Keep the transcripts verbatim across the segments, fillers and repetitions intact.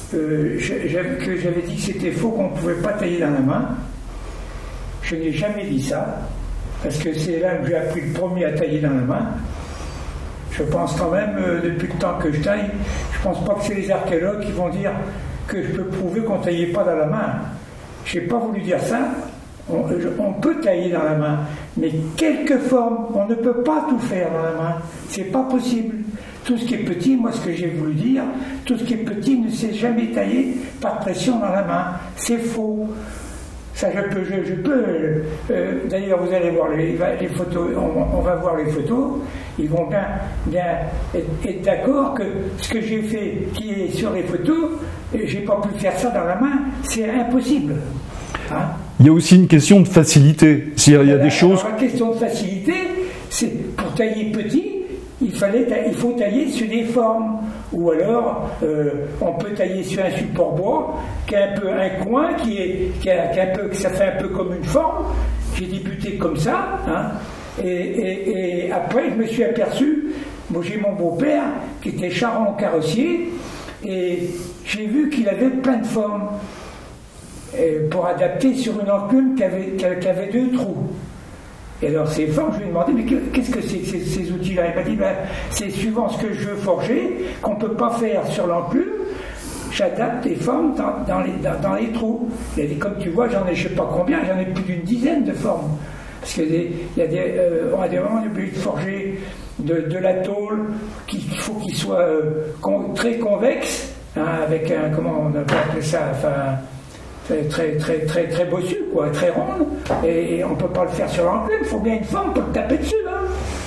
euh, que j'avais dit que c'était faux, qu'on ne pouvait pas tailler dans la main. Je n'ai jamais dit ça, parce que c'est là que j'ai appris le premier à tailler dans la main. Je pense quand même, euh, depuis le temps que je taille, je pense pas que c'est les archéologues qui vont dire que je peux prouver qu'on ne taillait pas dans la main. Je n'ai pas voulu dire ça. On, on peut tailler dans la main, mais quelques formes, on ne peut pas tout faire dans la main. C'est pas possible. Tout ce qui est petit, moi ce que j'ai voulu dire, tout ce qui est petit ne s'est jamais taillé par pression dans la main. C'est faux. Ça, je peux. Je, je peux euh, D'ailleurs, vous allez voir les, les photos, on, on va voir les photos, ils vont bien, bien être, être d'accord que ce que j'ai fait, qui est sur les photos, j'ai pas pu faire ça dans la main, c'est impossible. Hein? Il y a aussi une question de facilité. C'est-à-dire, il y a des choses. La question de facilité, c'est pour tailler petit, il, fallait, il faut tailler sur des formes. Ou alors, euh, on peut tailler sur un support bois qui a un peu un coin, qui est, qui a, qui a un peu, ça fait un peu comme une forme. J'ai débuté comme ça, hein, et, et, et après, je me suis aperçu. Moi, j'ai mon beau-père qui était charron carrossier, et j'ai vu qu'il avait plein de formes. Et pour adapter sur une enclume qui avait, qui avait deux trous. Et alors ces formes, je lui ai demandé, mais qu'est-ce que c'est que ces, ces outils-là? Il m'a dit, ben, c'est suivant ce que je veux forger, qu'on ne peut pas faire sur l'enclume, j'adapte les formes dans, dans, les, dans, dans les trous. Il a dit, comme tu vois, j'en ai je ne sais pas combien, j'en ai plus d'une dizaine de formes. Parce qu'il y a des, euh, on a des moments, on est obligé de forger de, de la tôle, qu'il faut qu'il soit euh, con, très convexe, hein, avec un, comment on appelle ça, enfin... très très très très bossu, quoi, très ronde, et, et on ne peut pas le faire sur l'enclume, il faut bien une forme pour le taper dessus. Hein.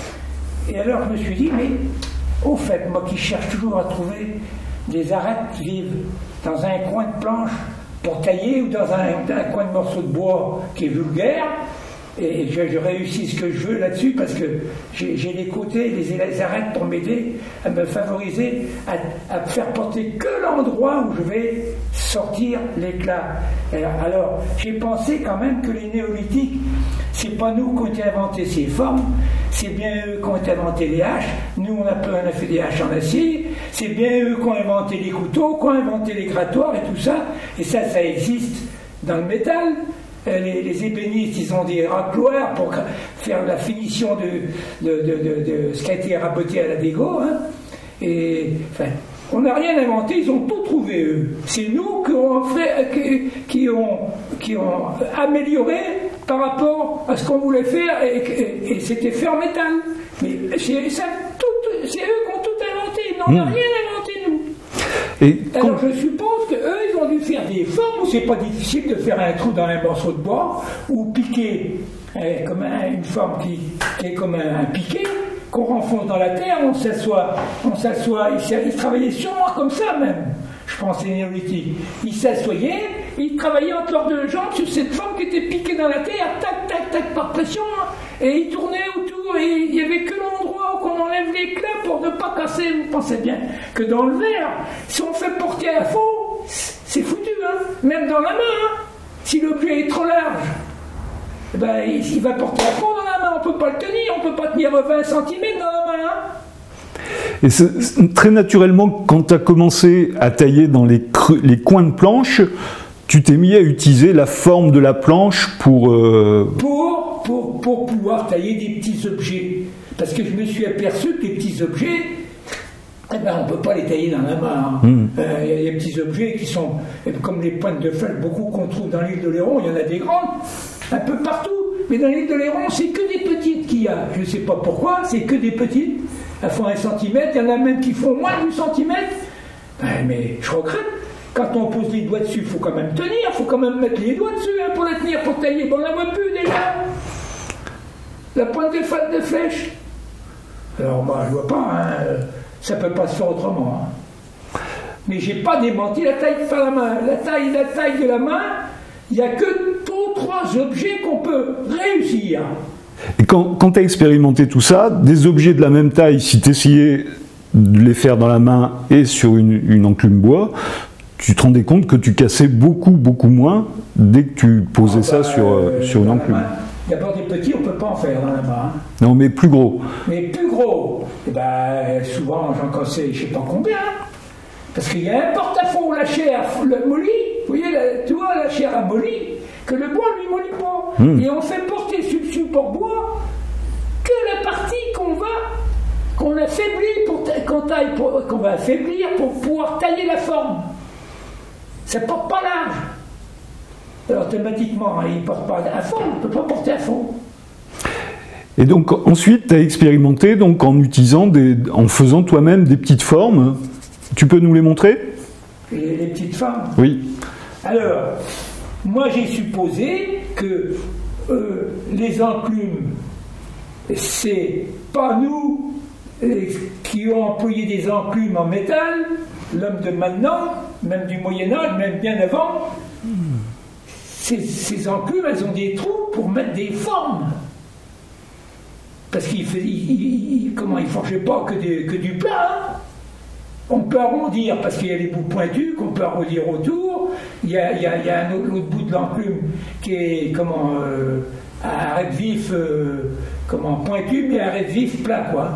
Et alors je me suis dit, mais au fait, moi qui cherche toujours à trouver des arêtes vives dans un coin de planche pour tailler, ou dans un, un coin de morceau de bois qui est vulgaire, et je, je réussis ce que je veux là-dessus parce que j'ai les côtés, les, les arêtes pour m'aider à me favoriser, à, à faire porter que l'endroit où je vais sortir l'éclat. Alors, j'ai pensé quand même que les néolithiques, c'est pas nous qui ont inventé ces formes, c'est bien eux qui ont inventé les haches. Nous, on a, on a fait des haches en acier, c'est bien eux qui ont inventé les couteaux, qui ont inventé les grattoirs et tout ça, et ça, ça existe dans le métal. Les, les ébénistes, ils ont des racloirs pour faire la finition de, de, de, de, de ce qui a été raboté à la dégo. Hein. Et enfin, on n'a rien inventé, ils ont tout trouvé eux. C'est nous qui, ont fait, qui, qui, ont, qui ont amélioré par rapport à ce qu'on voulait faire, et, et, et c'était fait en métal. Mais c'est eux qui ont tout inventé, on n'a mmh. rien inventé nous. Et alors quand... je suppose qu'eux, ils ont dû faire des formes où c'est pas difficile de faire un trou dans un morceau de bois, ou piquer eh, comme un, une forme qui, qui est comme un, un piquet, qu'on renfonce dans la terre, on s'assoit, on s'assoit, ils, ils travaillaient sûrement comme ça même, je pense, les néolithiques. Ils s'assoyaient, ils travaillaient entre leurs deux jambes sur cette forme qui était piquée dans la terre, tac, tac, tac, par pression, et ils tournaient autour, et il n'y avait que l'endroit où on enlève l'éclat pour ne pas casser. Vous pensez bien que dans le verre, si on fait porter à fond, c'est foutu, hein, même dans la main, hein. Si l'objet est trop large, ben, il, il va porter à fond dans la main, on ne peut pas le tenir, on ne peut pas tenir vingt centimètres dans la main. Hein. Et c'est, très naturellement, quand tu as commencé à tailler dans les, creux, les coins de planche, tu t'es mis à utiliser la forme de la planche pour... Euh... Pour, pour, pour pouvoir tailler des petits objets. Parce que je me suis aperçu que les petits objets, eh ben, on ne peut pas les tailler dans la main. Il hein. mmh. euh, y a des petits objets qui sont, comme les pointes de flèche, beaucoup qu'on trouve dans l'île de Léron, il y en a des grandes, un peu partout. Mais dans l'île de Léron, c'est que des petites qu'il y a. Je ne sais pas pourquoi, c'est que des petites. Elles font un centimètre, il y en a même qui font moins d'un centimètre. Ben, mais je regrette. Quand on pose les doigts dessus, il faut quand même tenir, il faut quand même mettre les doigts dessus hein, pour la tenir, pour tailler. Bon, on la voit plus déjà. La pointe de, de flèche. Alors moi, je vois pas, hein, ça peut pas se faire autrement. Hein. Mais j'ai pas démenti la taille par la main. La taille, la taille de la main, il n'y a que deux, trois objets qu'on peut réussir. Et quand, quand tu as expérimenté tout ça, des objets de la même taille, si tu essayais de les faire dans la main et sur une, une enclume bois, tu te rendais compte que tu cassais beaucoup, beaucoup moins dès que tu posais ah bah, ça sur, euh, sur une enclume. D'abord des petits, on ne peut pas en faire dans la main. Hein. Non, mais plus gros. Mais plus gros. Et ben, souvent, j'en cassais je ne sais pas combien. Parce qu'il y a un porte-à-faux, la chair le mollit, vous voyez, la, tu vois, la chair a molli, que le bois lui mollit pas. Mmh. Et on fait porter sur le support bois que la partie qu'on va, qu'on affaiblit, pour qu'on taille, pour, qu'on va affaiblir pour pouvoir tailler la forme. Ça ne porte pas large. Alors automatiquement, il ne porte pas à fond, on ne peut pas porter à fond. Et donc ensuite, tu as expérimenté donc, en utilisant des, en faisant toi-même des petites formes. Tu peux nous les montrer? Les, les petites formes? Oui. Alors, moi j'ai supposé que euh, les enclumes, c'est pas nous qui ont employé des enclumes en métal, l'homme de maintenant, même du Moyen-Âge, même bien avant, ces, ces enclumes, elles ont des trous pour mettre des formes. Parce qu'il il, il, il, comment, il forgeait pas que, des, que du plat. Hein. On peut arrondir, parce qu'il y a les bouts pointus qu'on peut arrondir autour. Il y a, il y a, il y a un autre, l'autre bout de l'enclume qui est comment, euh, à arrêt vif, euh, comment, pointu, mais à arrêt vif plat, quoi.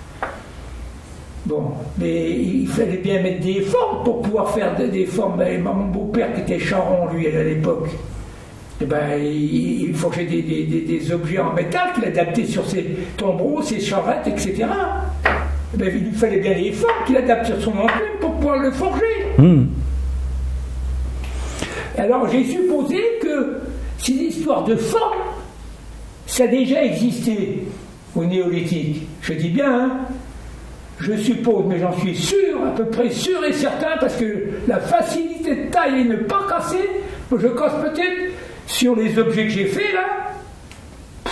Bon, mais il fallait bien mettre des formes pour pouvoir faire des, des formes. Et mon beau-père, qui était charron, lui, à l'époque, eh ben, il, il forgeait des, des, des, des objets en métal qu'il adaptait sur ses tombereaux, ses charrettes, et cetera. Eh ben, il lui fallait bien des formes qu'il adapte sur son enclume pour pouvoir le forger. Mmh. Alors j'ai supposé que ces histoires de formes, ça a déjà existé au néolithique. Je dis bien, hein, je suppose, mais j'en suis sûr, à peu près sûr et certain, parce que la facilité de taille et ne pas casser, je casse peut-être sur les objets que j'ai faits là.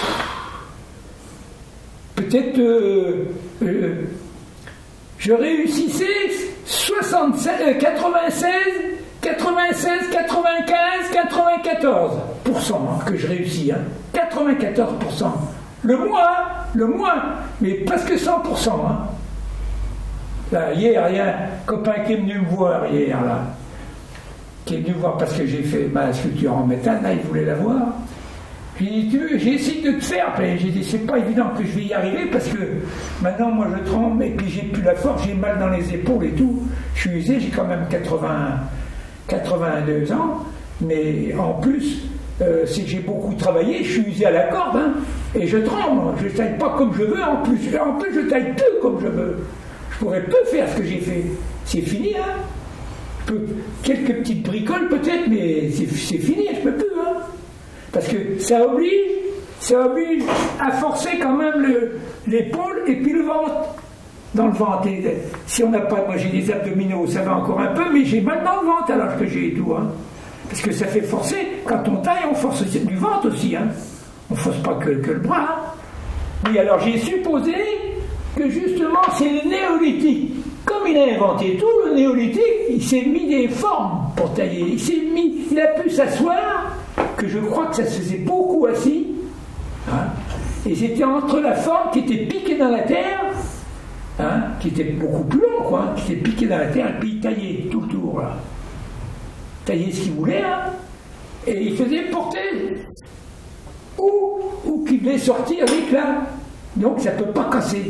Peut-être euh, euh, je réussissais soixante-seize, quatre-vingt-seize, quatre-vingt-seize, quatre-vingt-quinze, quatre-vingt-quatorze pour cent hein, que je réussis. Hein. quatre-vingt-quatorze pour cent. Le moins, hein, le moins, mais presque cent pour cent. Hein. Là, hier, il y a un copain qui est venu me voir hier, là, qui est venu me voir parce que j'ai fait ma sculpture en métal, là, il voulait la voir. J'ai dit, tu veux, j'ai essayé de te faire, j'ai dit, c'est pas évident que je vais y arriver parce que maintenant, moi, je tremble et puis j'ai plus la force, j'ai mal dans les épaules et tout. Je suis usé, j'ai quand même quatre-vingts, quatre-vingt-deux ans, mais en plus, euh, c'est que j'ai beaucoup travaillé, je suis usé à la corde, hein, et je tremble, je taille pas comme je veux, en plus, en plus, je taille plus comme je veux. Je pourrais peu faire ce que j'ai fait. C'est fini, hein. Je peux, quelques petites bricoles peut-être, mais c'est fini, je peux plus, hein. Parce que ça oblige, ça oblige à forcer quand même l'épaule et puis le ventre. Dans le ventre. Et si on n'a pas, moi j'ai des abdominaux, ça va encore un peu, mais j'ai mal dans le ventre alors que j'ai tout, hein. Parce que ça fait forcer, quand on taille, on force du ventre aussi, hein. On ne force pas que, que le bras, hein. Oui, alors j'ai supposé que justement c'est le néolithique. Comme il a inventé tout, le néolithique, il s'est mis des formes pour tailler. Il s'est mis, il a pu s'asseoir, que je crois que ça se faisait beaucoup assis, hein, et c'était entre la forme qui était piquée dans la terre, hein, qui était beaucoup plus long, quoi, hein, qui était piquée dans la terre, et puis il taillait tout le tour, là. Taillait ce qu'il voulait, hein, et il faisait porter où, où qu'il devait sortir l'éclat. Donc ça ne peut pas casser.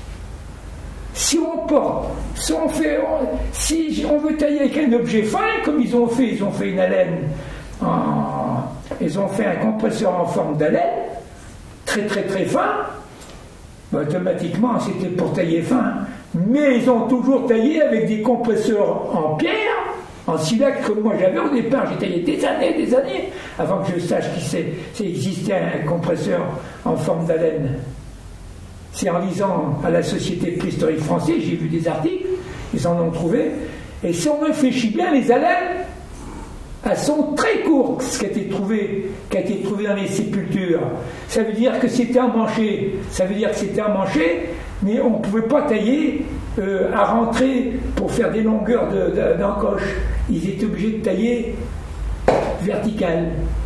Si on porte, si on fait, si on veut tailler avec un objet fin, comme ils ont fait, ils ont fait une haleine, en, ils ont fait un compresseur en forme d'haleine, très très très fin, bah, automatiquement c'était pour tailler fin, mais ils ont toujours taillé avec des compresseurs en pierre, en silex, comme moi j'avais au départ, j'ai taillé des années, des années, avant que je sache qu'il existait un compresseur en forme d'haleine. C'est en lisant à la Société de préhistorie française, j'ai vu des articles, ils en ont trouvé, et si on réfléchit bien, les haleines, elles sont très courtes, ce qui a été trouvé, qui a été trouvé dans les sépultures. Ça veut dire que c'était emmanché, ça veut dire que c'était emmanché, mais on ne pouvait pas tailler euh, à rentrer pour faire des longueurs d'encoche. De, de, Ils étaient obligés de tailler verticale.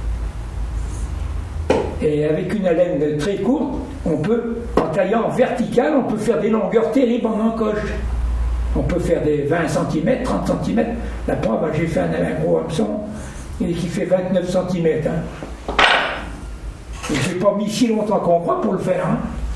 Et avec une haleine très courte, on peut, en taillant vertical, on peut faire des longueurs terribles en encoche. On peut faire des vingt centimètres, trente centimètres. La preuve, j'ai fait un, un gros hameçon qui fait vingt-neuf centimètres. Hein. Et j'ai pas mis si longtemps qu'on croit pour le faire. Hein.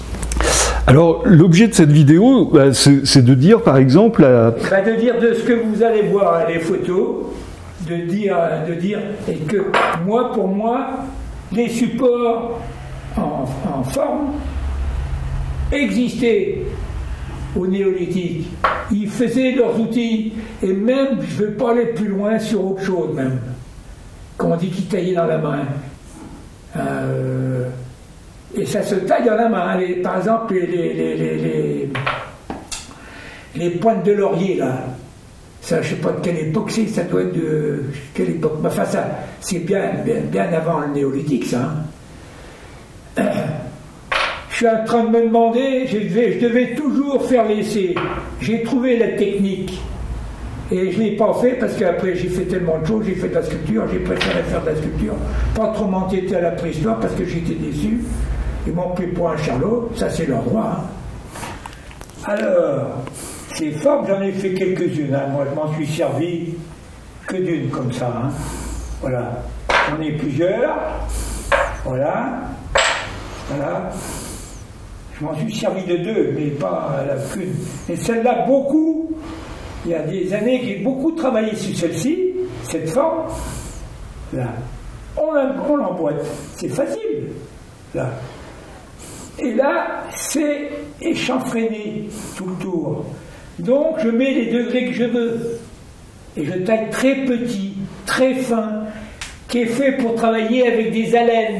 Alors, l'objet de cette vidéo, bah, c'est de dire, par exemple... À... Bah, de dire de ce que vous allez voir les photos, de dire, de dire et que moi, pour moi, les supports en, en forme existaient au néolithique. Ils faisaient leurs outils, et même, je ne veux pas aller plus loin sur autre chose même, qu'on dit qu'ils taillaient dans la main. Euh, et ça se taille dans la main. Les, par exemple, les, les, les, les, les, les pointes de laurier, là. Ça, je ne sais pas de quelle époque c'est, ça doit être de quelle époque. Enfin, ça, c'est bien, bien, bien avant le néolithique, ça. Hein. Je suis en train de me demander, je devais, je devais toujours faire l'essai. J'ai trouvé la technique. Et je ne l'ai pas fait parce qu'après j'ai fait tellement de choses, j'ai fait de la sculpture, j'ai préféré faire de la sculpture, pas trop m'entêter à la préhistoire parce que j'étais déçu. Ils m'ont pris pour un charlot, ça c'est leur droit. Hein. Alors, ces formes, j'en ai fait quelques-unes. Hein. Moi je m'en suis servi que d'une comme ça. Hein. Voilà. J'en ai plusieurs. Voilà. Voilà. Je m'en suis servi de deux, mais pas la qu'une. Et celle-là, beaucoup. Il y a des années que j'ai beaucoup travaillé sur celle-ci, cette forme. Là. On l'emboîte. C'est facile. Là. Et là, c'est échanfreiné tout le tour. Donc, je mets les degrés que je veux. Et je taille très petit, très fin, qui est fait pour travailler avec des haleines.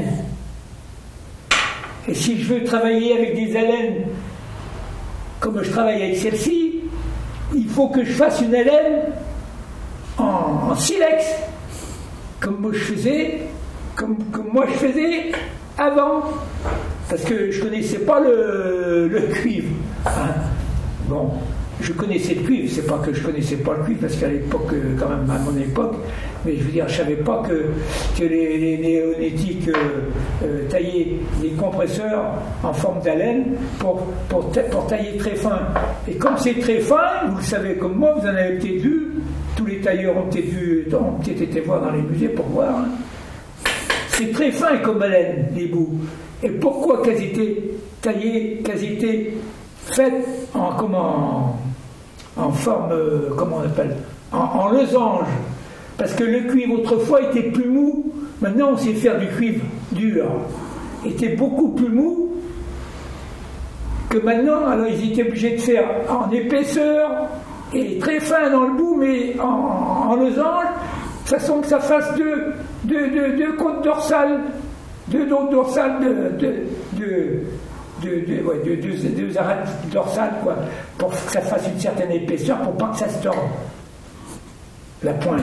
Et si je veux travailler avec des haleines, comme je travaille avec celle-ci, il faut que je fasse une haleine en, en silex, comme moi je faisais, comme, comme moi je faisais avant, parce que je connaissais pas le, le cuivre. Hein. Bon, je connaissais le cuivre, c'est pas que je connaissais pas le cuivre, parce qu'à l'époque, quand même à mon époque, mais je veux dire, je savais pas que, que les, les néolithiques euh, euh, taillaient des compresseurs en forme d'haleine pour, pour, pour tailler très fin. Et comme c'est très fin, vous le savez comme moi, vous en avez peut-être vu, tous les tailleurs ont peut-être vu, ont peut-être été voir dans les musées pour voir. Hein. C'est très fin comme haleine, les bouts. Et pourquoi qu'elles étaient taillées, qu'elles étaient faites en, comment, en forme, euh, comment on appelle, en, en losange. Parce que le cuivre autrefois était plus mou, maintenant on sait faire du cuivre dur, était beaucoup plus mou que maintenant, alors ils étaient obligés de faire en épaisseur et très fin dans le bout, mais en, en losange, de façon que ça fasse deux, deux, deux, deux côtes dorsales, deux côtes dorsales de, de, de Deux, deux, ouais, deux, deux, deux arêtes dorsales, quoi, pour que ça fasse une certaine épaisseur, pour pas que ça se torde. La pointe.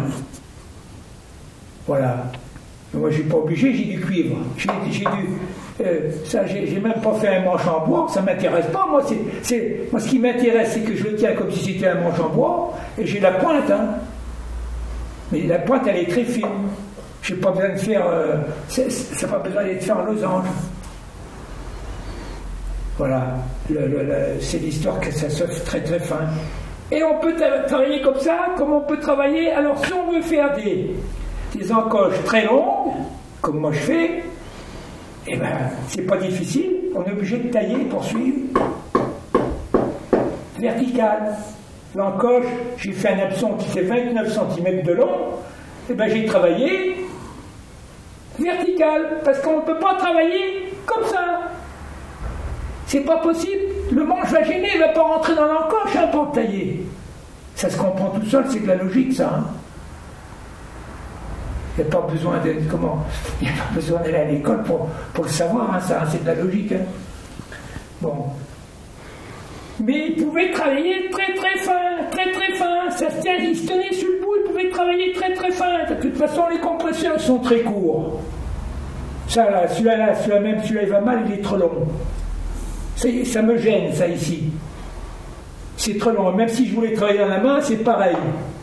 Voilà. Moi, je suis pas obligé, j'ai du cuivre. J'ai du. Euh, ça, j'ai même pas fait un manche en bois, ça m'intéresse pas. Moi, c'est, moi, ce qui m'intéresse, c'est que je le tiens comme si c'était un manche en bois, et j'ai la pointe, hein. Mais la pointe, elle est très fine. J'ai pas besoin de faire. Euh, ça n'a pas besoin d'être fait en losange. Voilà, le, le, le, c'est l'histoire que ça se fait très très fin. Et on peut travailler comme ça, comme on peut travailler. Alors si on veut faire des, des encoches très longues, comme moi je fais, eh ben c'est pas difficile, on est obligé de tailler pour suivre. Vertical. L'encoche, j'ai fait un hameçon qui fait vingt-neuf centimètres de long, eh ben j'ai travaillé vertical, parce qu'on ne peut pas travailler comme ça. C'est pas possible. Le manche va gêner, il ne va pas rentrer dans l'encoche hein, pour tailler. Ça se comprend tout seul, c'est de la logique, ça. Hein. Il n'y a pas besoin de comment. Il n'y a pas besoin d'aller à l'école pour, pour le savoir, hein, ça, hein, c'est de la logique. Hein. Bon. Mais il pouvait travailler très très fin, très très fin. Ça se tient, il se tenait sur le bout, il pouvait travailler très très fin. De toute façon, les compresseurs sont très courts. Ça là, celui-là, là, celui-là même, celui-là il va mal, il est trop long. Ça me gêne, ça, ici. C'est trop long. Même si je voulais travailler dans la main, c'est pareil.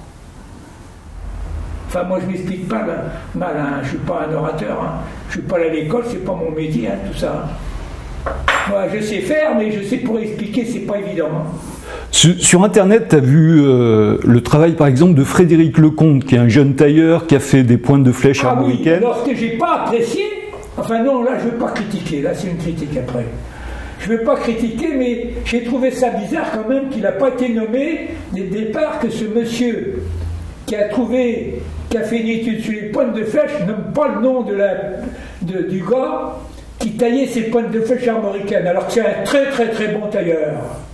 Enfin, moi, je ne m'explique pas là, mal. Hein. Je ne suis pas un orateur. Hein. Je ne suis pas allé à l'école, c'est pas mon métier, hein, tout ça. Moi, je sais faire, mais je sais pour expliquer, c'est pas évident. Hein. Sur, sur Internet, tu as vu euh, le travail, par exemple, de Frédéric Lecomte, qui est un jeune tailleur qui a fait des pointes de flèche ah armoricaines. Oui, lorsque j'ai pas apprécié, enfin non, là, je ne veux pas critiquer. Là, c'est une critique après. je ne veux pas critiquer, mais j'ai trouvé ça bizarre quand même qu'il n'a pas été nommé dès le départ, que ce monsieur qui a trouvé, qui a fait une étude sur les pointes de flèche, nomme pas le nom de la, de, du gars qui taillait ces pointes de flèche armoricaines, alors que c'est un très très très bon tailleur.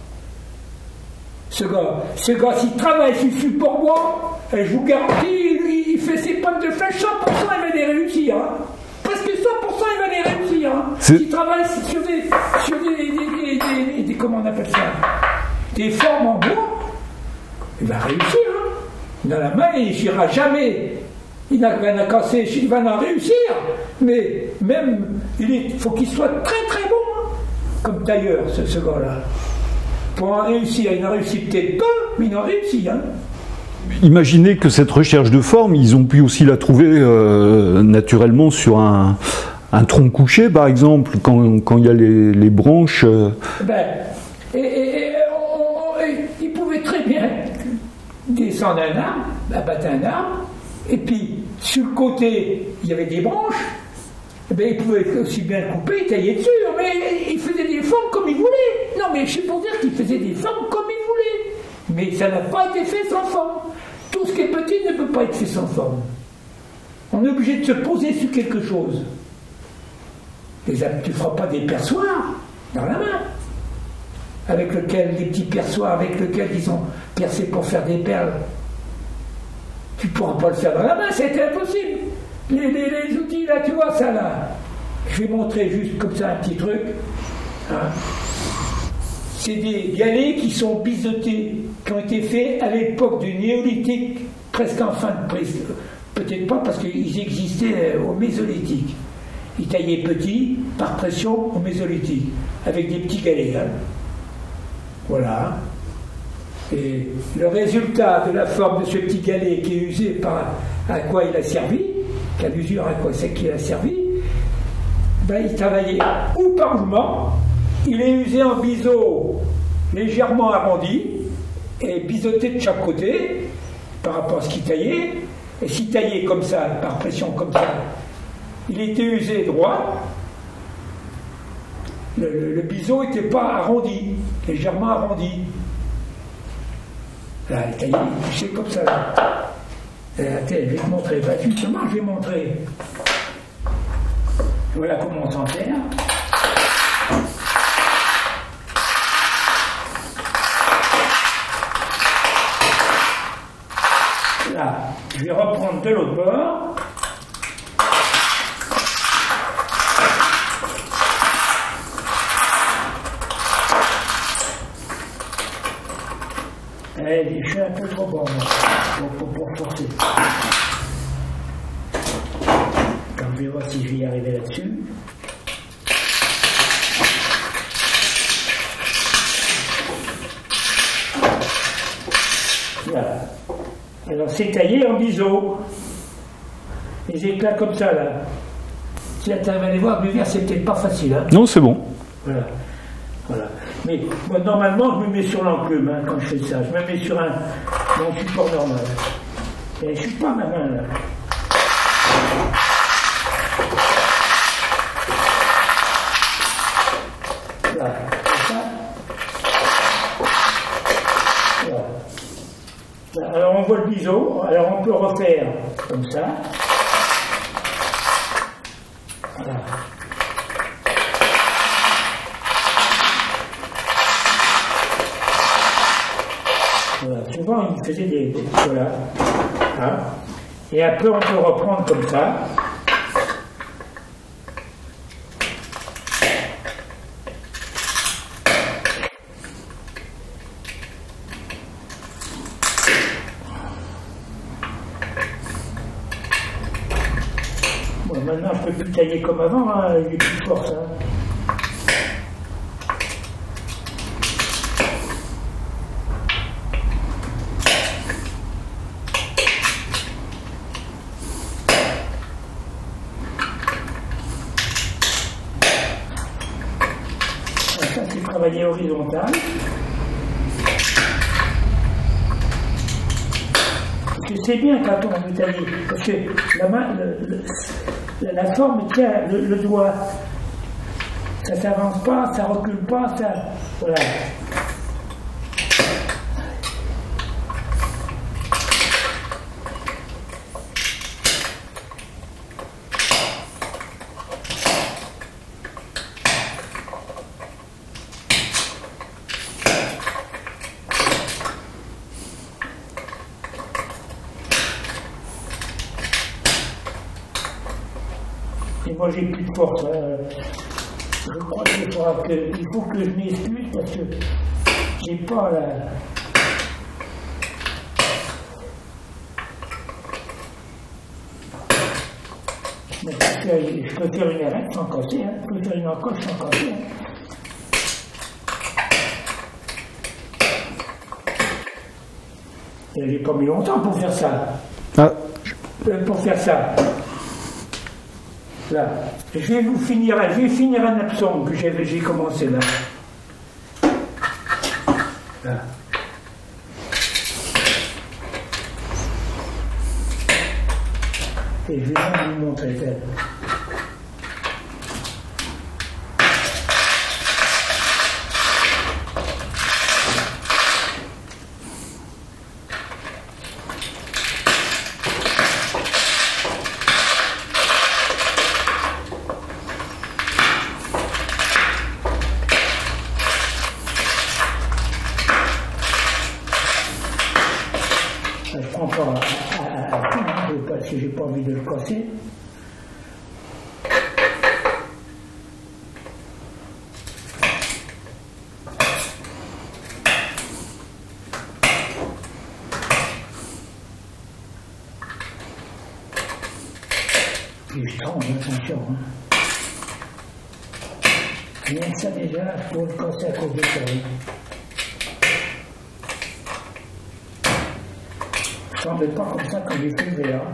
Ce gars, ce gars s'il travaille sur le support bois, je vous garantis, il, il fait ses pointes de flèche, cent pour cent il va les réussir. Hein. Presque cent pour cent il va les réussir. Hein. S'il travaille sur des, sur des, des, des, des, des, des, comment on appelle ça, des formes en bois, il va réussir. Hein. Dans la main, il n'ira jamais. Il n'a rien à casser, il va en réussir. Mais même, il faut qu'il soit très très bon, hein, comme tailleur, ce, ce gars-là. Pour en réussir, il en réussit peut-être peu, mais il en réussit. Hein. Imaginez que cette recherche de forme, ils ont pu aussi la trouver euh, naturellement sur un, un tronc couché, par exemple, quand, quand il y a les, les branches. Euh... Ben, et, et, et, on, on, et ils pouvaient très bien descendre un arbre, abattre un arbre, et puis sur le côté, il y avait des branches. Ben, ils pouvaient aussi bien le couper, tailler dessus, mais ils faisaient des formes comme ils voulaient. Non, mais je sais pour dire qu'ils faisaient des formes comme ils voulaient. Mais ça n'a pas été fait sans forme. Tout ce qui est petit ne peut pas être fait sans forme. On est obligé de se poser sur quelque chose. Tu ne feras pas des perçoirs dans la main, avec lequel, des petits perçoirs avec lesquels ils ont percé pour faire des perles. Tu ne pourras pas le faire dans la main, c'était impossible. Les, les, les outils, là, tu vois ça, là. Je vais montrer juste comme ça un petit truc. Hein. C'est des galets qui sont biseautés, qui ont été faits à l'époque du néolithique, presque en fin de prise. Peut-être pas parce qu'ils existaient au mésolithique. Ils taillaient petits, par pression, au mésolithique, avec des petits galets. Hein. Voilà. Et le résultat de la forme de ce petit galet qui est usé par à quoi il a servi, qu'à l'usure à quoi c'est qu'il a servi, ben, il travaillait ou par mouvement, il est usé en biseau légèrement arrondi et biseauté de chaque côté par rapport à ce qu'il taillait, et s'il taillait comme ça, par pression comme ça, il était usé droit, le, le, le biseau n'était pas arrondi, légèrement arrondi. Là, il taillait, c'est comme ça. Là. Attends, je vais te montrer. Ben, justement, je vais montrer. Voilà comment on s'en sert. Là, je vais reprendre de l'autre bord. Allez, je suis un peu trop bon pour, pour, pour forcer. Comme je vais voir si je vais y arriver là-dessus. Voilà. Alors c'est taillé en biseau. Les éclats comme ça là. Si tu vas aller voir, Buvir, c'est peut-être pas facile. Hein. Non, c'est bon. Voilà. Voilà. Mais moi, normalement, je me mets sur l'enclume hein, quand je fais ça. Je me mets sur un mon support normal. Et je suis pas ma main là. Voilà. Ça. Voilà. Alors on voit le biseau. Alors on peut refaire comme ça. Voilà. Voilà. Souvent, il faisait des... des voilà. Hein. Et après, on peut reprendre comme ça. Bon, maintenant, je ne peux plus tailler comme avant, hein, avec des petites forces. Hein. Travailler horizontal. Parce que c'est bien quand on veut tailler, parce que la, main, le, le, la forme tient le, le doigt. Ça s'avance pas, ça recule pas, ça. Voilà. Et moi j'ai plus de force. Hein. Je crois qu'il faudra que, il faut que je m'excuse parce que j'ai pas la. Mais je peux faire une arête sans casser, hein. Je peux faire une encoche sans casser. Hein. Et j'ai pas mis longtemps pour faire ça. Ah. Euh, pour faire ça. Là, je vais vous finir, je vais finir un absent que j'ai commencé là. Là. Et je vais même vous montrer ça. Je prends pas à, à, à tout, hein, parce que j'ai pas envie de le casser. Puis je tremble, attention. Hein. Rien que ça déjà, je pourrais le casser à cause de ça. Hein. Je ne pas comme ça quand j'ai fait le verre.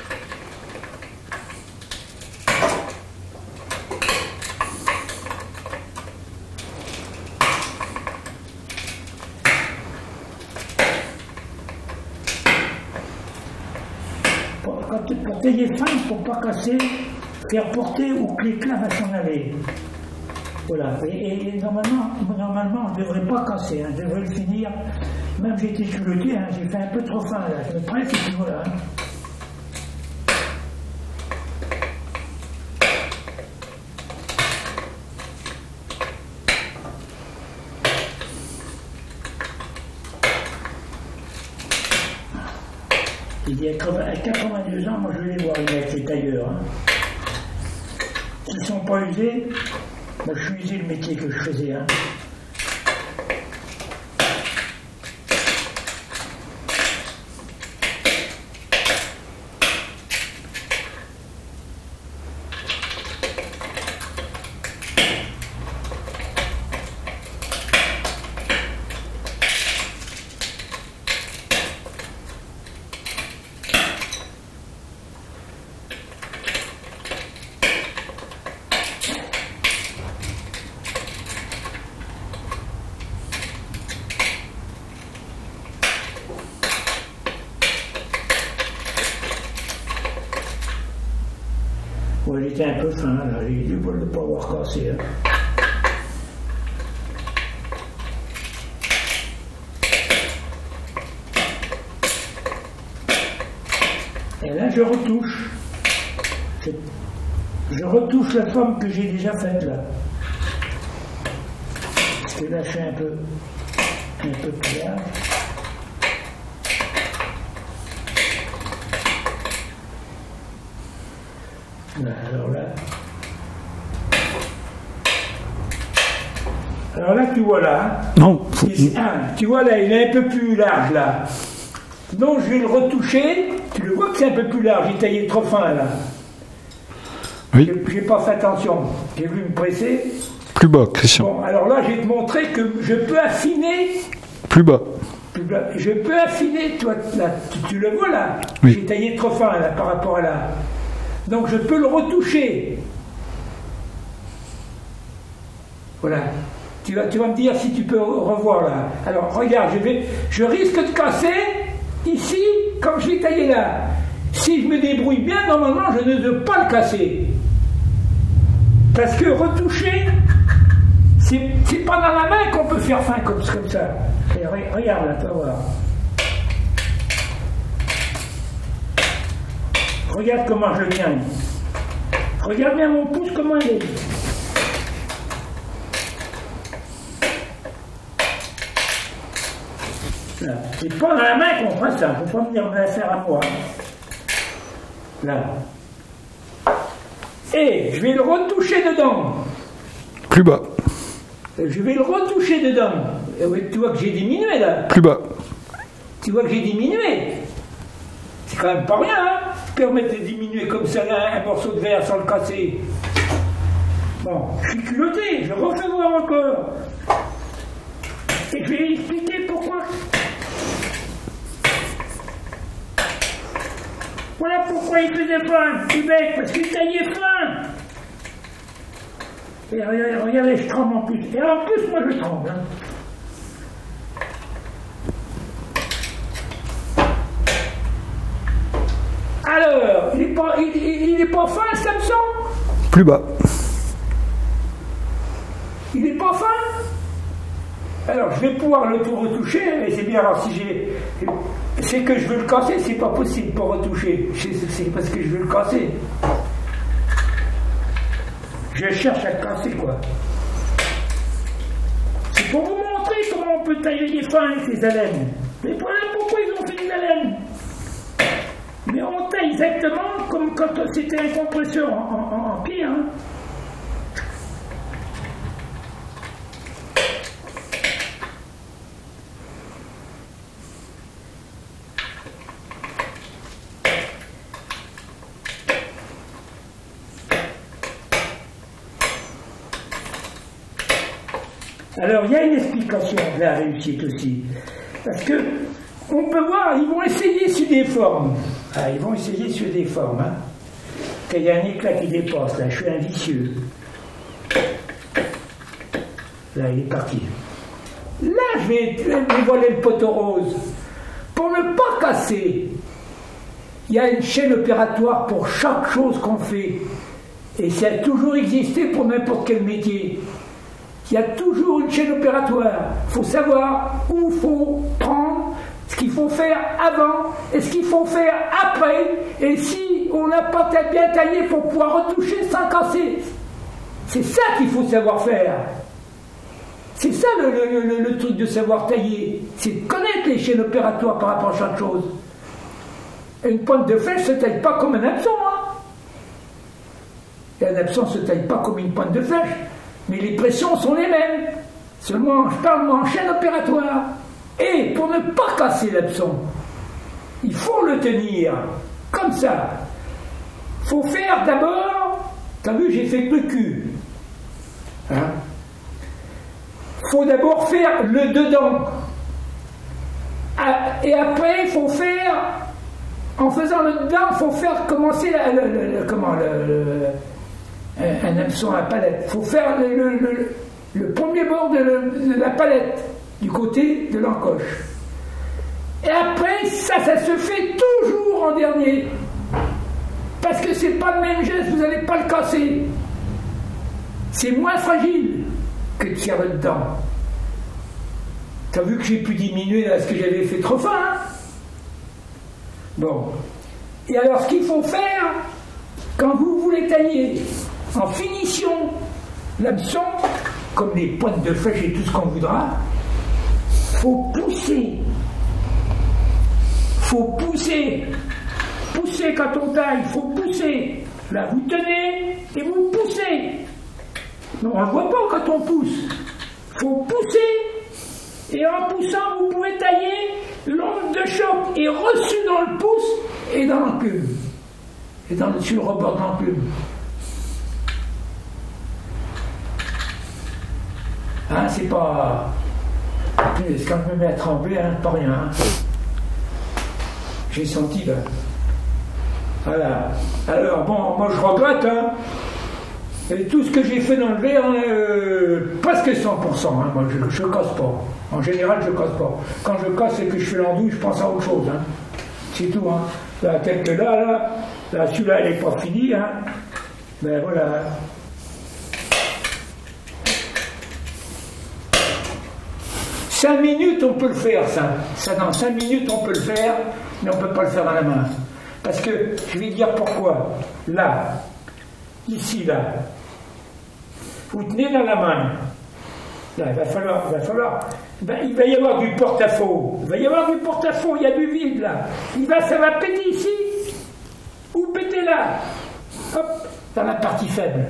Pour, pour tailler fin, il ne faut pas casser, faire porter ou que l'éclat va s'en aller. Voilà. Et, et normalement, normalement, on ne devrait pas casser, hein, on devrait le finir. Même j'ai été culotté, hein, j'ai fait un peu trop fin là, je me presse et puis voilà. Hein. Il y a quatre-vingt-deux ans, moi je vais les voir avec les tailleurs. Hein. S'ils ne sont pas usés, moi je suis usé le métier que je faisais. Hein. Bon, il était un peu fin, là, j'ai eu du bol de ne pas avoir cassé. Hein. Et là, je retouche. Je, je retouche la forme que j'ai déjà faite, là. Parce que là, je suis un peu, un peu plus large. Alors là, alors là, tu vois là, hein, non. Ah, tu vois là, il est un peu plus large là. Donc je vais le retoucher. Tu le vois que c'est un peu plus large. J'ai taillé trop fin là. Oui. J'ai pas fait attention. J'ai voulu me presser. Plus bas, Christian. Bon, alors là, je vais te montrer que je peux affiner. Plus bas. Plus bas. Je peux affiner, toi, là. Tu, tu le vois là. Oui. J'ai taillé trop fin là par rapport à là. Donc je peux le retoucher. Voilà. Tu vas, tu vas me dire si tu peux revoir là. Alors regarde, je, vais, je risque de casser ici comme je l'ai taillé là. Si je me débrouille bien, normalement je ne dois pas le casser. Parce que retoucher, pas dans la main qu'on peut faire fin comme, comme ça. Et regarde là, tu vas voir. Regarde comment je viens. Regarde bien mon pouce, comment il est. C'est pas dans la main qu'on fera ça, faut pas venir me la faire à moi. Là. Et je vais le retoucher dedans. Plus bas. Je vais le retoucher dedans. Et oui, tu vois que j'ai diminué là. Plus bas. Tu vois que j'ai diminué. C'est quand même pas rien, hein. Permettre de diminuer comme ça là, un morceau de verre sans le casser. Bon, je suis culotté, je refais voir encore. Et je vais expliquer pourquoi. Voilà pourquoi il faisait fin, c'est bête, parce qu'il taillait fin. Et regardez, regardez, je tremble en plus. Et en plus, moi je tremble. Hein. Alors, il n'est pas, il, il, il est pas fin, Samson? Plus bas. Il n'est pas fin? Alors, je vais pouvoir le tout retoucher, et c'est bien, alors si j'ai... C'est que je veux le casser, c'est pas possible pour retoucher. C'est parce que je veux le casser. Je cherche à le casser, quoi. C'est pour vous montrer comment on peut tailler des fins avec les haleines. Mais voilà pourquoi ils ont fait des haleines. Mais on taille exactement comme quand c'était un compresseur en, en, en pied, hein. Alors, il y a une explication de la réussite aussi. Parce que, on peut voir, ils vont essayer sur des formes. Ah, ils vont essayer sur des formes. Hein. Il y a un éclat qui dépasse, là, je suis un vicieux. Là, il est parti. Là, je vais dévoiler le poteau rose. Pour ne pas casser, il y a une chaîne opératoire pour chaque chose qu'on fait. Et ça a toujours existé pour n'importe quel métier. Il y a toujours une chaîne opératoire. Il faut savoir où il faut prendre, ce qu'il faut faire avant et ce qu'il faut faire après. Et si on n'a pas bien taillé pour pouvoir retoucher sans casser. C'est ça qu'il faut savoir faire. C'est ça le, le, le, le truc de savoir tailler. C'est de connaître les chaînes opératoires par rapport à chaque chose. Et une pointe de flèche ne se taille pas comme un hameçon. Hein. Et un hameçon ne se taille pas comme une pointe de flèche. Mais les pressions sont les mêmes. Seulement, je parle en chaîne opératoire. Et pour ne pas casser l'hameçon, il faut le tenir comme ça. Il faut faire d'abord, t'as vu, j'ai fait que le cul. Il hein? faut d'abord faire le dedans. Et après, il faut faire, en faisant le dedans, il faut faire commencer la, le, le, le, comment, le, le un hameçon à palette. Il faut faire le, le, le, le premier bord de, le, de la palette du côté de l'encoche. Et après, ça, ça se fait toujours en dernier. Parce que c'est pas le même geste, vous n'allez pas le casser. C'est moins fragile que de tirer dedans. Tu as vu que j'ai pu diminuer là ce que j'avais fait trop fin, hein? Bon. Et alors, ce qu'il faut faire, quand vous voulez tailler en finition l'hameçon, comme les pointes de flèche et tout ce qu'on voudra, faut pousser. Faut pousser. Pousser quand on taille, faut pousser. Là, vous tenez et vous poussez. Non, on ne le voit pas quand on pousse. Faut pousser. Et en poussant, vous pouvez tailler. L'onde de choc est reçue dans le pouce et dans l'enclume. Et dans le, sur le rebord de l'enclume. Hein, c'est pas... Quand je me mets à trembler, hein, pas rien. Hein. J'ai senti, là. Voilà. Alors, bon, moi je regrette, hein. Et tout ce que j'ai fait dans le verre, euh, presque cent pour cent, hein, moi je ne casse pas. En général, je ne casse pas. Quand je casse, c'est que je fais l'andouille, je pense à autre chose. Hein. C'est tout. Hein. Là, tel que là, là, là celui-là, elle n'est pas finie. Hein. Ben voilà. cinq minutes, on peut le faire, ça. Ça, dans cinq minutes, on peut le faire, mais on ne peut pas le faire dans la main. Parce que, je vais dire pourquoi. Là, ici, là, vous tenez dans la main. Là, il va falloir, il va falloir, ben, il va y avoir du porte-à-faux. Il va y avoir du porte-à-faux, il y a du vide, là. Il va, ça va péter ici, ou péter là. Hop, dans la partie faible.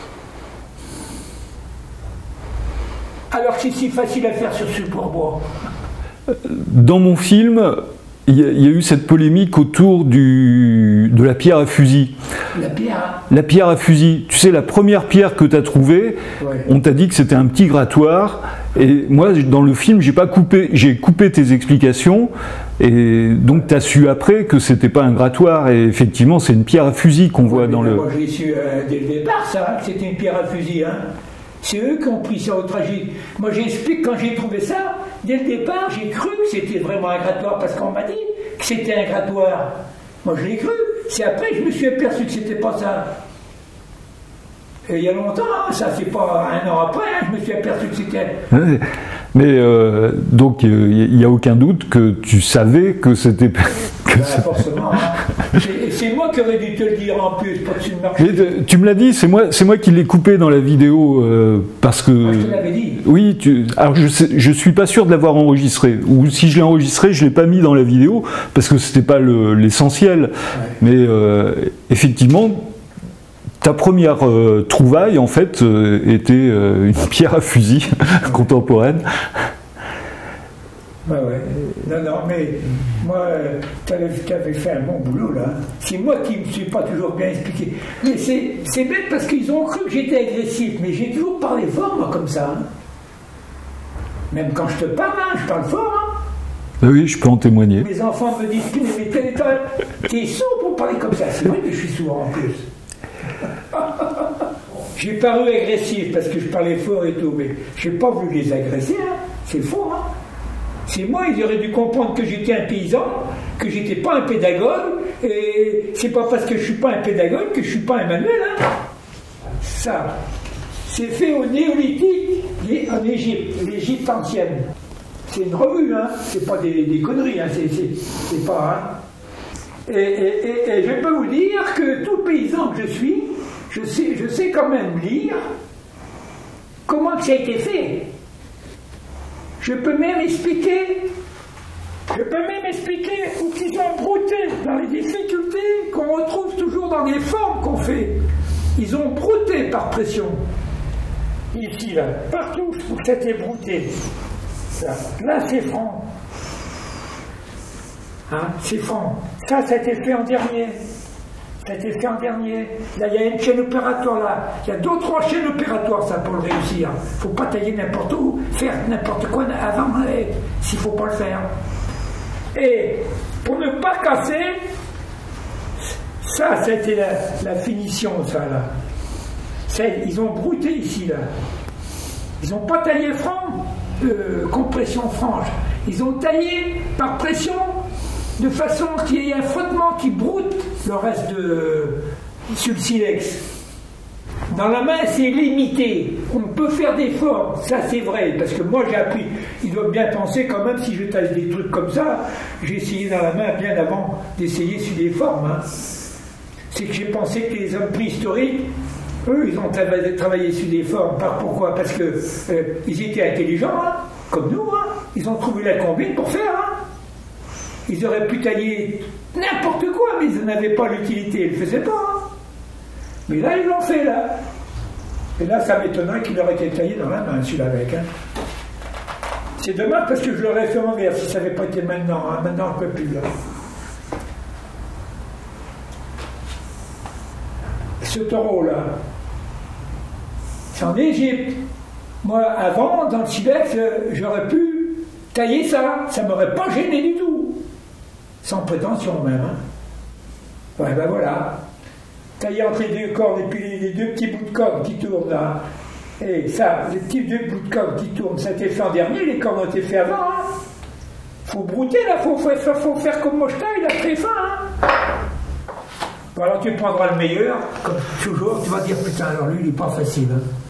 Alors que c'est si facile à faire sur support bois. Dans mon film, il y, y a eu cette polémique autour du, de la pierre à fusil. La pierre La pierre à fusil. Tu sais, la première pierre que tu as trouvée, ouais. On t'a dit que c'était un petit grattoir. Et moi, dans le film, j'ai pas coupé, j'ai coupé tes explications. Et donc, tu as su après que c'était pas un grattoir. Et effectivement, c'est une pierre à fusil qu'on ouais, voit dans le... Moi, j'ai su euh, dès le départ, ça, que c'était une pierre à fusil. Hein. C'est eux qui ont pris ça au tragique. Moi, j'explique, quand j'ai trouvé ça, dès le départ, j'ai cru que c'était vraiment un grattoir, parce qu'on m'a dit que c'était un grattoir. Moi, je l'ai cru. C'est après que je me suis aperçu que c'était pas ça. Et il y a longtemps, hein, ça, c'est pas un an après, hein, je me suis aperçu que c'était... Ouais, mais, euh, donc, il euh, n'y a aucun doute que tu savais que c'était... Ben, forcément, hein. C'est moi qui aurais dû te le dire en plus, pas dessus de marcher. Mais, tu me l'as dit, c'est moi, c'est moi qui l'ai coupé dans la vidéo euh, parce que. Moi, je te l'avais dit. Oui, tu, alors je sais, je suis pas sûr de l'avoir enregistré. Ou si je l'ai enregistré, je l'ai pas mis dans la vidéo parce que c'était pas l'essentiel. Ouais. Mais euh, effectivement, ta première euh, trouvaille en fait euh, était euh, une pierre à fusil contemporaine. Ouais, ouais. Non, non, mais moi, tu avais, avais fait un bon boulot, là. C'est moi qui ne me suis pas toujours bien expliqué. Mais c'est bête parce qu'ils ont cru que j'étais agressif, mais j'ai toujours parlé fort, moi, comme ça. Hein. Même quand je te parle, hein, je parle fort. Hein. Ah oui, je peux en témoigner. Mes enfants me disent, mais t'es sourd pour parler comme ça. C'est vrai que je suis sourd, en plus. J'ai paru agressif parce que je parlais fort et tout, mais je n'ai pas voulu les agresser, hein. C'est faux, hein. C'est moi, ils auraient dû comprendre que j'étais un paysan, que j'étais pas un pédagogue, et c'est pas parce que je suis pas un pédagogue que je suis pas un manuel. Hein. Ça, c'est fait au néolithique, en Égypte, l'Égypte ancienne. C'est une revue, hein. C'est pas des, des conneries, hein. C'est pas. Hein. Et, et, et, et je peux vous dire que tout paysan que je suis, je sais, je sais quand même lire comment ça a été fait. Je peux même expliquer, je peux même expliquer où ils ont brouté dans les difficultés qu'on retrouve toujours dans les formes qu'on fait. Ils ont brouté par pression. Ici, là, partout où c'était brouté. Là, là c'est franc. Hein, c'est franc. Ça, ça a été fait en dernier. Ça a été fait en dernier. Là, il y a une chaîne opératoire là. Il y a deux, trois chaînes opératoires, ça, pour le réussir. Il ne faut pas tailler n'importe où, faire n'importe quoi avant, s'il ne faut pas le faire. Et pour ne pas casser, ça, ça a été la, la finition, ça, là. Ça, ils ont brouté ici, là. Ils n'ont pas taillé franc, euh, compression franche. Ils ont taillé par pression, de façon qu'il y ait un frottement qui broute le reste de, sur le silex. Dans la main, c'est limité. On peut faire des formes, ça c'est vrai, parce que moi j'ai appris, ils doivent bien penser quand même, si je taille des trucs comme ça, j'ai essayé dans la main bien avant d'essayer sur des formes. Hein. C'est que j'ai pensé que les hommes préhistoriques, eux, ils ont travaillé, travaillé sur des formes. Par, pourquoi? Parce qu'ils euh, étaient intelligents, hein, comme nous, hein. Ils ont trouvé la combine pour faire. Hein. Ils auraient pu tailler n'importe quoi, mais ils n'avaient pas l'utilité, ils ne le faisaient pas. Hein. Mais là, ils l'ont fait, là. Et là, ça m'étonnerait qu'il aurait été taillé dans la main, celui-là, avec. Hein. C'est dommage parce que je l'aurais fait envers si ça n'avait pas été maintenant. Hein. Maintenant, on ne peut plus, là. Ce taureau-là, c'est en Égypte. Moi, avant, dans le silex, j'aurais pu tailler ça. Ça ne m'aurait pas gêné du tout. Sans prétention même. Hein. Ouais, ben voilà. Tailler entre les deux cordes et puis les, les deux petits bouts de cordes qui tournent là. Et ça, les petits deux bouts de cordes qui tournent, ça a été fait en dernier, les cordes ont été fait avant. Hein. Faut brouter là, faut, faut, faut, faut faire comme moi je taille, là, très fin. Hein. Bon, alors tu prendras le meilleur, comme toujours, tu vas dire putain, alors lui il n'est pas facile. Hein.